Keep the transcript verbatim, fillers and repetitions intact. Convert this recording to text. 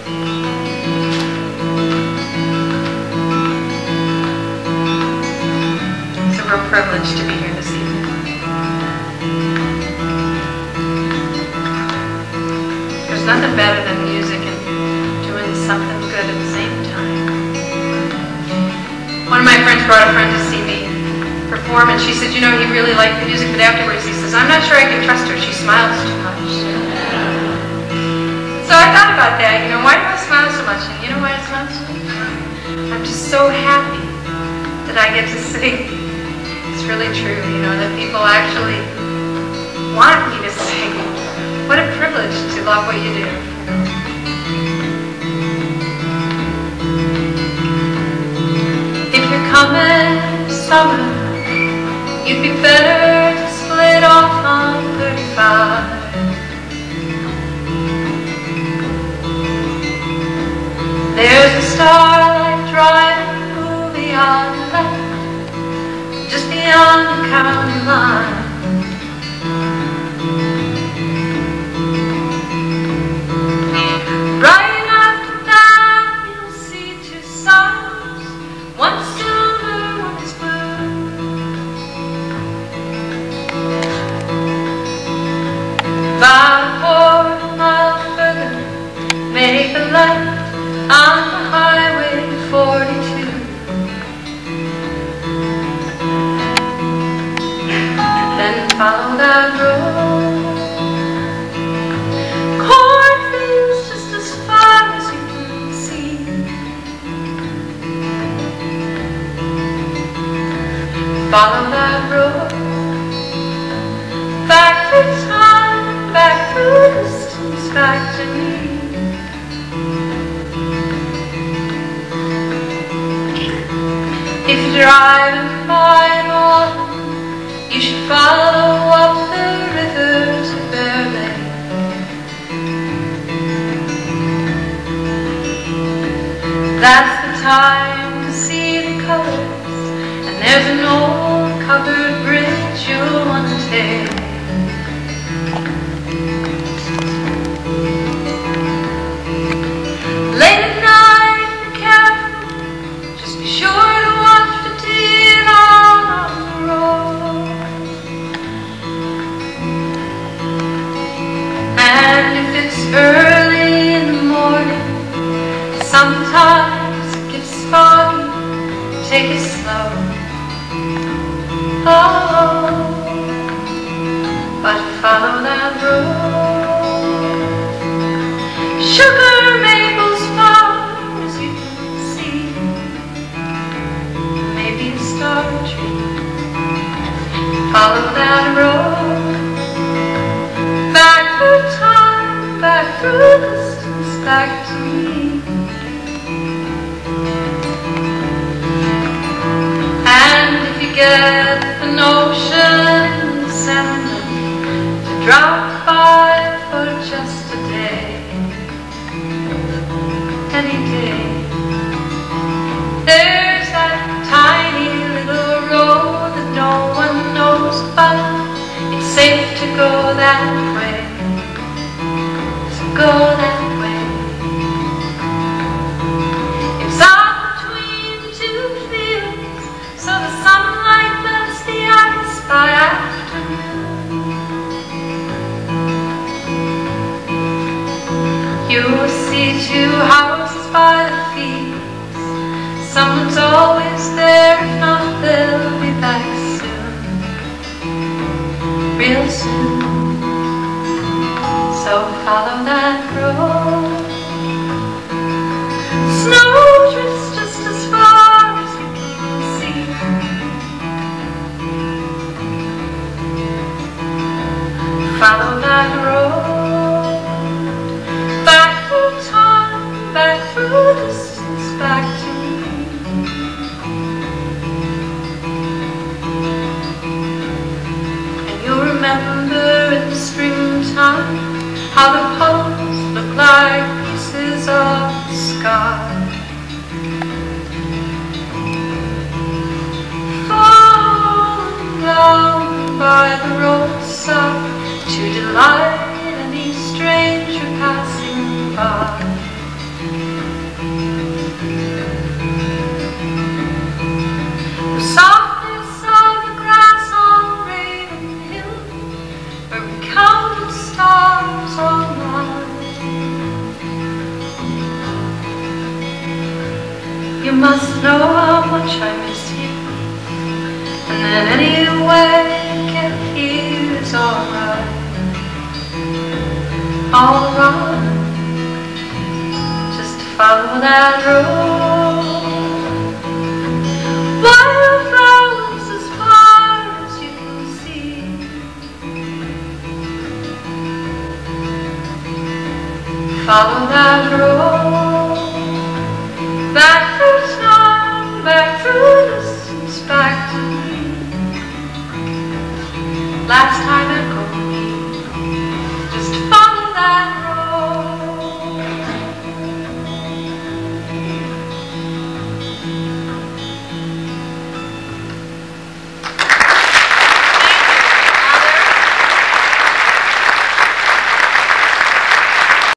It's a real privilege to be here this evening. There's nothing better than music and doing something good at the same time. One of my friends brought a friend to see me perform, and she said, you know, he really liked the music, but afterwards he says, I'm not sure I can trust her. She smiles too much. So I thought about that, you know, why do I smile so much? And you know why I smile so much? I'm just so happy that I get to sing. It's really true, you know, that people actually want me to sing. What a privilege to love what you do. If you're coming summer, you'd be better to split off on thirty-five. There's a starlight driving movie on the left, just beyond the county line. Right after that, you'll see two suns, one silver, one is blue. About four miles further, make a left on the highway forty-two. Then follow that road, cornfields just as far as you can see. Follow that road, back through time, back through distance, back to me. If you're driving by an autumn, you should follow up the river to Berlin. That's the time to see the colors, and there's an old covered bridge you'll want to take. Late at night, be careful, just be sure to watch the deer on the road. And if it's early in the morning, sometimes it gets foggy, take it slow. Oh, but follow that road. Sugar maples far as you can see, maybe a star tree. Follow that road, back through time, back through distance, back to me. And if you get the notion, send them to drop by for just a day, any day. There's that tiny little road that no one knows about. It's safe to go that way, so go that way. It's up between two fields, so the sunlight melts the ice by afternoon. You'll see two houses by the fields. Someone's always there, if not they'll be back soon, real soon. So follow that road. Snow drifts just as far as you can see. Follow that road, back through time, back through distance, back to me. And you'll remember in the springtime how the puddles look like pieces of the sky. Falling down by the roadside to delight any stranger passing by. You must know how much I miss you, and that anyway get here is alright, alright. Just follow that road, wildflowers as far as you can see. Follow that road, back through time, back through distance, back to me. Last time